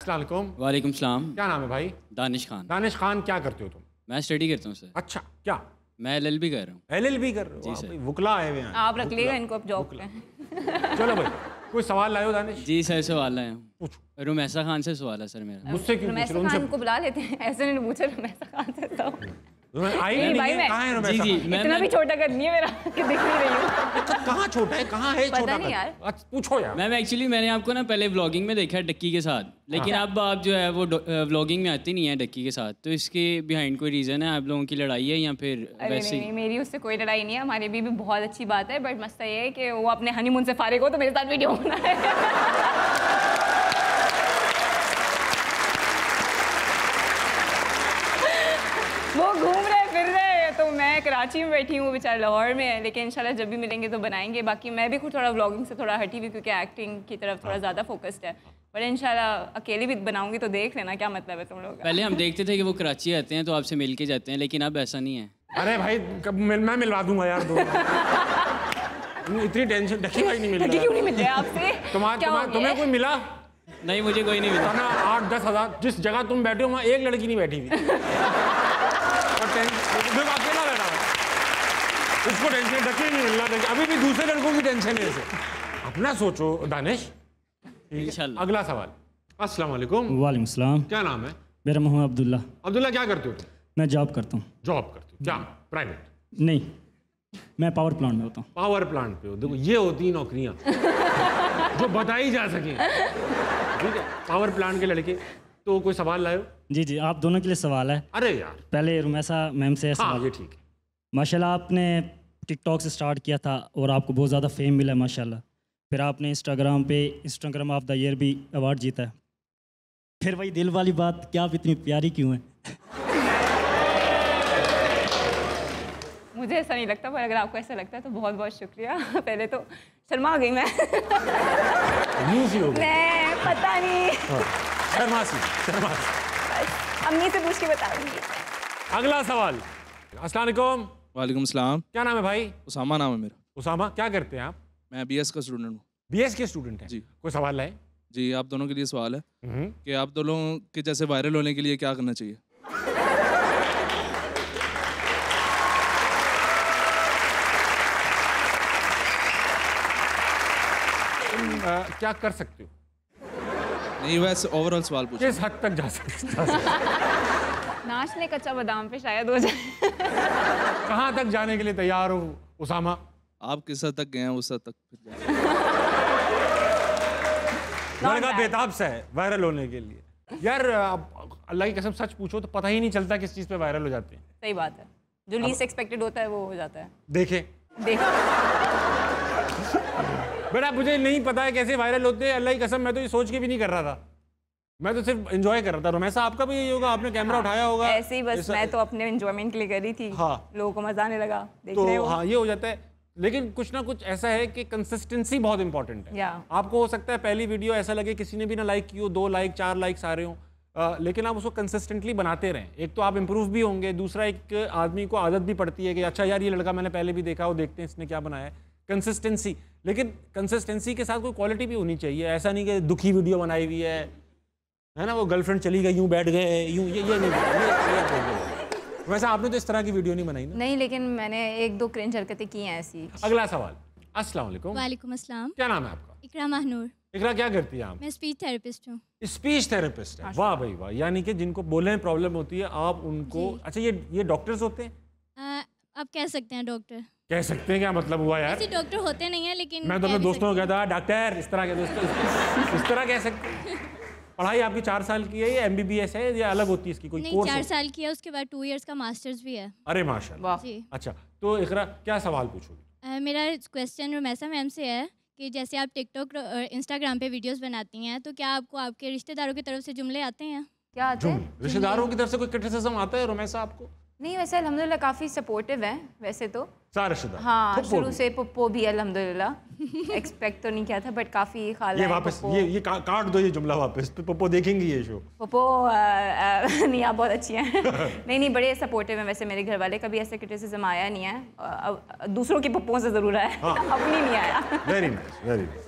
अस्सलाम वालेकुम। वालेकुम सलाम। क्या नाम है भाई? दानिश खान। दानिश खान, क्या करते हो तुम? मैं स्टडी करता हूँ सर। अच्छा, क्या? मैं LLB कर रहा हूँ। LLB कर रहे हो? जी वाह सर। भाई, वुकला आए हुए हैं। आप रख लिएगा इनको अब जॉब पे। चलो भाई, कोई सवाल लाए हो दानिश? जी सर, सवाल है। पूछो। रुमैसा खान से सवाल है सर मेरा। मुझसे क्यों पूछ रहे हो? रमेश खान उनसे को बुला लेते हैं, ऐसे नहीं पूछे रमेश खान से तो। आई नहीं नहीं भाई, है, मैं- कहाँ है जी रमेश? जी इतना भी छोटा कर नहीं है मेरा कि दिख नहीं रही हूँ। अच्छा, कहाँ छोटा है, कहाँ है पता छोटा नहीं कर? यार। अच्छा, पूछो यार। मैम एक्चुअली मैंने आपको ना पहले व्लॉगिंग में देखा है डक्की के साथ, लेकिन अब आप जो है वो व्लॉगिंग में आती नहीं है डक्की के साथ, तो इसके बिहाइंड कोई रीज़न है? आप लोगों की लड़ाई है या फिर अरे वैसे नहीं, मेरी उससे कोई लड़ाई नहीं है, हमारे भी बहुत अच्छी बात है, बट मसला ये है कि वो अपने हनीमून से फारिग हो तो मेरे साथ वीडियो होना है। वो घूम रहे फिर रहे, तो मैं कराची में बैठी हूँ, बेचारा लाहौर में है, लेकिन इंशाल्लाह जब भी मिलेंगे तो बनाएंगे। बाकी मैं भी खुद थोड़ा व्लॉगिंग से थोड़ा हटी हुई क्योंकि एक्टिंग की तरफ थोड़ा ज़्यादा फोकस्ड है, पर इंशाल्लाह अकेली भी बनाऊंगी तो देख लेना क्या मतलब है तुम लोग का। पहले हम देखते थे कि वो कराची आते हैं तो आपसे मिल के जाते हैं, लेकिन अब ऐसा नहीं है। अरे भाई, मैं मिलवा दूंगा यार दो। इतनी टेंशन, डक्की भाई नहीं मिल ढकी क्यों रहा। नहीं मिल रहे आपसे? क्या हो गया? तुम्हें कोई मिला? नहीं, मुझे कोई नहीं मिला। ना 8-10 हज़ार, जिस जगह तुम बैठे हो वहाँ एक लड़की नहीं बैठी हुई। और देखो अकेला बैठा है, उसको टेंशन, डक्की नहीं मिल रहा, अभी भी दूसरे लड़कों की टेंशन है इसे। अपना सोचो दानिश। इंशाल्लाह। अगला सवाल। अस्सलाम वालेकुम। वालेकुम सलाम। क्या नाम है? मेरा मोहम्मद अब्दुल्ला। अब्दुल्ला, क्या करते हो तुम? मैं जॉब करता हूँ। जॉब करते हो? क्या प्राइवेट? नहीं, मैं पावर प्लांट में होता हूँ। पावर प्लांट पे हो? देखो ये होती नौकरियां जो बताई जा सके। ठीक है, पावर प्लांट के लड़के। तो कोई सवाल लाए हो? जी जी, आप दोनों के लिए सवाल है। अरे यार, पहले रुमैसा मैम से हाँ सवाल। ये ठीक है। माशाल्लाह आपने टिकटॉक से स्टार्ट किया था और आपको बहुत ज़्यादा फेम मिला है माशाल्लाह। फिर आपने इंस्टाग्राम ऑफ द ईयर भी अवार्ड जीता है। फिर वही दिल वाली बात, क्या आप इतनी प्यारी क्यों हैं? मुझे ऐसा नहीं लगता, पर अगर आपको ऐसा लगता है तो बहुत बहुत शुक्रिया। पहले तो शर्मा गई मैं। न्यूज़ ही हो गई। मैं पता नहीं, शर्मासी। अम्मी से पूछ के बताऊंगी। अगला सवाल। अस्सलाम वालेकुम। वालेकुम सलाम। क्या नाम है भाई? उसामा नाम है मेरा। उसामा, क्या करते हैं आप? मैं BS का स्टूडेंट हूँ। BS के स्टूडेंट हैं? जी। कोई सवाल लाए? जी, आप दोनों के लिए सवाल है कि आप दोनों के जैसे वायरल होने के लिए क्या करना चाहिए? क्या कर सकते हो? नहीं, वैसे ओवरऑल सवाल पूछे। किस हद तक जा सकते हो? नाच ले कच्चा बादाम पे शायद हो जाए। कहाँ तक जाने के लिए तैयार हो उसामा? आप किस हद तक गए हैं उस हद तक फिर जाए। लड़का बेताब सा है वायरल होने के लिए। यार अल्लाह की कसम सच पूछो तो पता ही नहीं चलता किस चीज़ पे वायरल हो जाते हैं। सही बात है, जो लीस्ट एक्सपेक्टेड होता है वो हो जाता है। देखे देखो, बेटा, मुझे नहीं पता है कैसे वायरल होते हैं, अल्लाह की कसम मैं तो ये सोच के भी नहीं कर रहा था, मैं तो सिर्फ एंजॉय कर रहा था। रुमैसा, आपका भी यही होगा, आपने कैमरा उठाया होगा ऐसे ही बस मैं तो अपने एंजॉयमेंट के लिए कर रही थी। हाँ। लोगों को मजा आने लगा, देख रहे तो हो। हाँ ये हो जाता है, लेकिन कुछ ना कुछ ऐसा है कि कंसिस्टेंसी बहुत इंपॉर्टेंट है। या। आपको हो सकता है पहली वीडियो ऐसा लगे किसी ने भी ना लाइक की हो, 2 लाइक 4 लाइक्स आ रहे हो, लेकिन आप उसको कंसिस्टेंटली बनाते रहें। एक तो आप इंप्रूव भी होंगे, दूसरा एक आदमी को आदत भी पड़ती है कि अच्छा यार ये लड़का मैंने पहले भी देखा, वो देखते हैं इसने क्या बनाया है। कंसिस्टेंसी, लेकिन कंसिस्टेंसी के साथ कोई क्वालिटी भी होनी चाहिए। ऐसा नहीं कि दुखी वीडियो बनाई हुई है ना, वो गर्लफ्रेंड चली गई यूँ बैठ गए यूँ, ये नहीं। वैसे आपने तो इस तरह की वीडियो नहीं बनाई ना? नहीं, लेकिन मैंने 1-2 क्रिंज हरकतें की हैं ऐसी। अगला सवाल। अस्सलाम वालेकुम। वालेकुम अस्सलाम। क्या नाम है आपका? इकरा महनूर। इकरा, क्या करती है आप? मैं स्पीच थेरेपिस्ट हूँ। स्पीच थेरेपिस्ट है? वाह भाई वाह, यानी कि जिनको बोलने में प्रॉब्लम होती है आप उनको। अच्छा, ये डॉक्टर्स होते हैं? आप कह सकते हैं डॉक्टर। कह सकते हैं, क्या मतलब हुआ यार? ऐसे डॉक्टर होते नहीं है, लेकिन मैं तो अपने दोस्तों को कहता डॉक्टर, इस तरह के दोस्तों इस तरह कह सकते हैं। पढ़ाई आपकी 4 साल की है या MBBS है या अलग होती है इसकी कोई नहीं, कोर्स? 4 साल की है, उसके बाद 2 इयर्स का मास्टर्स भी है। अरे माशाल्लाह। जी। अच्छा, तो इकरा क्या सवाल पूछोगी? मेरा क्वेश्चन रुमैसा मैम से है कि जैसे आप टिकटॉक और इंस्टाग्राम पे वीडियोस बनाती हैं, तो क्या आपको आपके रिश्तेदारों की तरफ से जुमले आते हैं? क्या आते हैं? रिश्तेदारों की तरफ से कोई क्रिटिसिज्म आता है रुमैसा आपको? नहीं, वैसे अल्हम्दुलिल्लाह काफ़ी सपोर्टिव है वैसे तो। सारे रिश्तेदार? हाँ, खुद शुरू बोल। से पप्पो भी अल्हम्दुलिल्लाह। एक्सपेक्ट तो नहीं किया था, बट काफ़ी खाला ये है वापस पप्पो। ये काट दो ये जुमला वापस, तो पप्पो देखेंगी ये शो। पप्पो नहीं, आप बहुत अच्छी हैं। नहीं, बड़े सपोर्टिव हैं वैसे मेरे घर वाले। कभी ऐसे क्रिटिसिज्म आया नहीं है। दूसरों के पप्पों से ज़रूर आया, अपनी नहीं आया। Very nice, very nice.